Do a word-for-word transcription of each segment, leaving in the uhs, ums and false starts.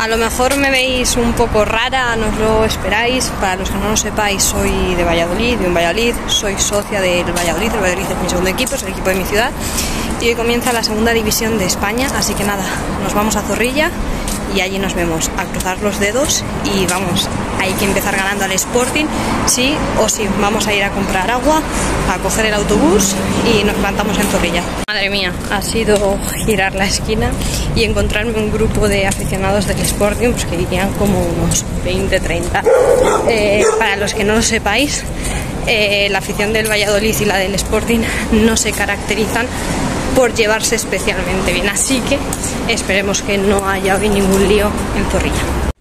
A lo mejor me veis un poco rara, no os lo esperáis. Para los que no lo sepáis, soy de Valladolid, de un Valladolid, soy socia del Valladolid, el Valladolid es mi segundo equipo, es el equipo de mi ciudad. Y hoy comienza la segunda división de España, así que nada, nos vamos a Zorrilla y allí nos vemos, a cruzar los dedos y vamos, hay que empezar ganando al Sporting, sí o sí. Vamos a ir a comprar agua, a coger el autobús y nos plantamos en Zorrilla. Madre mía, ha sido girar la esquina y encontrarme un grupo de aficionados del Sporting, pues que irían como unos veinte, treinta. Eh, para los que no lo sepáis, eh, la afición del Valladolid y la del Sporting no se caracterizan por llevarse especialmente bien, así que esperemos que no haya hoy ningún lío en Zorrilla.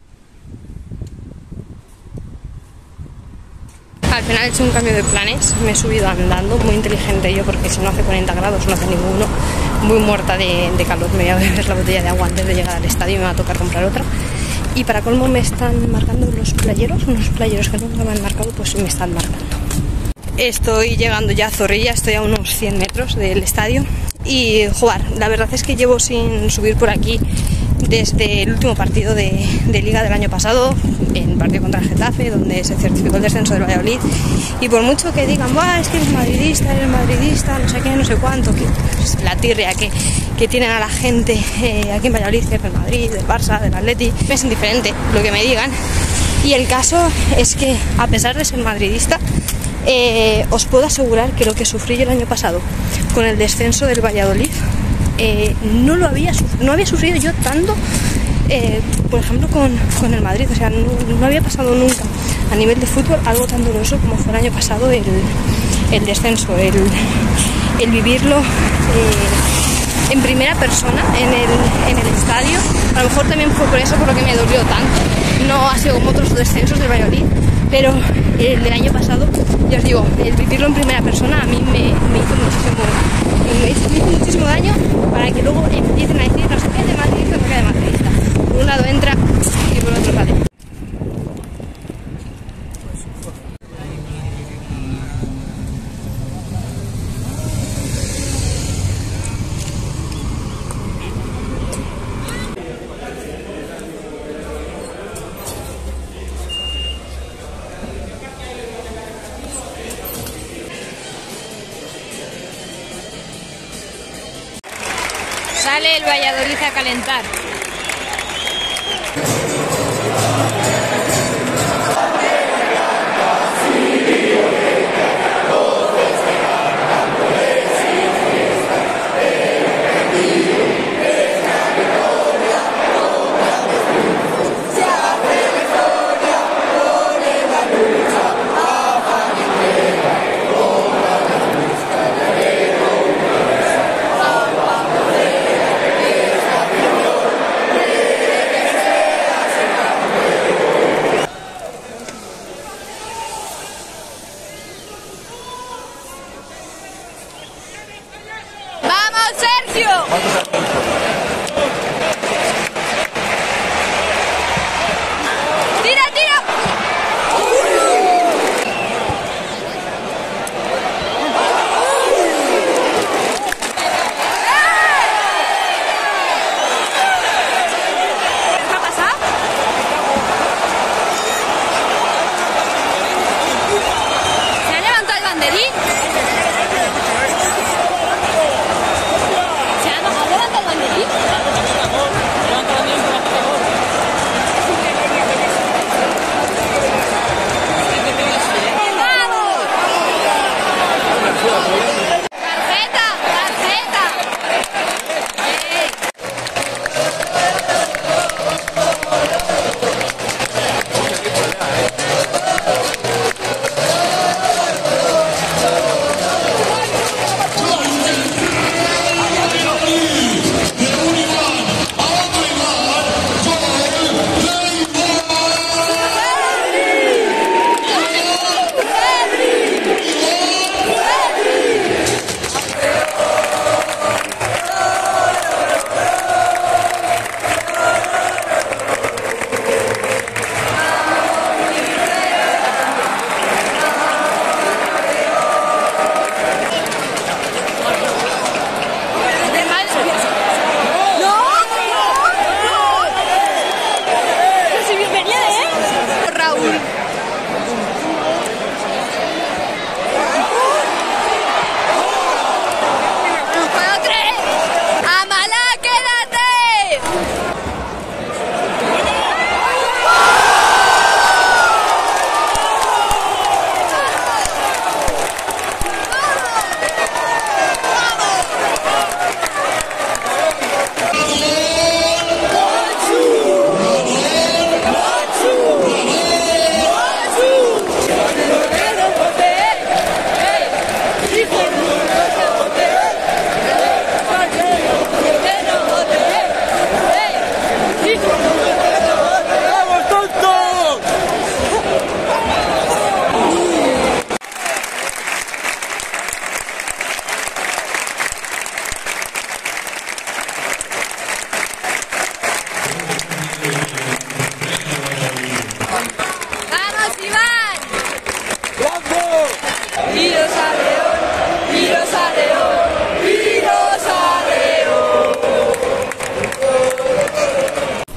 Al final he hecho un cambio de planes, me he subido andando, muy inteligente yo, porque si no hace cuarenta grados, no hace ninguno, muy muerta de, de calor. Me voy a beber la botella de agua antes de llegar al estadio y me va a tocar comprar otra. Y para colmo me están marcando los playeros, unos playeros que nunca me han marcado, pues me están marcando. Estoy llegando ya a Zorrilla, estoy a unos cien metros del estadio y jugar. La verdad es que llevo sin subir por aquí desde el último partido de, de Liga del año pasado, el partido contra el Getafe, donde se certificó el descenso del Valladolid. Y por mucho que digan, ¡buah, es que eres madridista, eres madridista, no sé qué, no sé cuánto! Que, pues, la tirria que, que tienen a la gente eh, aquí en Valladolid, que es del Madrid, del Barça, del Atleti, es indiferente lo que me digan. Y el caso es que, a pesar de ser madridista, Eh, os puedo asegurar que lo que sufrí yo el año pasado con el descenso del Valladolid, eh, no lo había, no había sufrido yo tanto, eh, por ejemplo, con, con el Madrid. O sea, no, no había pasado nunca a nivel de fútbol algo tan doloroso como fue el año pasado el, el descenso, el, el vivirlo eh, en primera persona en el, en el estadio. A lo mejor también fue por eso por lo que me dolió tanto. No ha sido como otros descensos del Valladolid, pero el del año pasado, ya os digo, el vivirlo en primera persona a mí me, me, hizo, muchísimo, me hizo muchísimo daño, para que luego empiecen a decir no sé qué de madridista, no sé qué de madridista. Por un lado entra y por otro sale. Sale el Valladolid a calentar.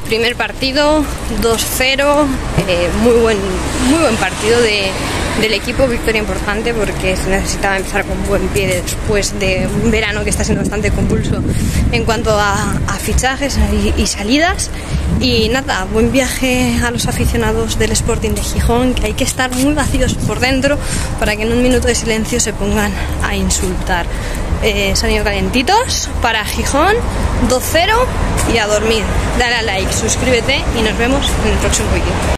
primer partido, dos cero, eh, muy, buen, muy buen partido de, del equipo, victoria importante porque se necesitaba empezar con buen pie después de un verano que está siendo bastante convulso en cuanto a, a fichajes y, y salidas. Y nada, buen viaje a los aficionados del Sporting de Gijón, que hay que estar muy vacíos por dentro para que en un minuto de silencio se pongan a insultar. Eh, sonido calentitos para Gijón, dos cero y a dormir. Dale a like, suscríbete y nos vemos en el próximo vídeo.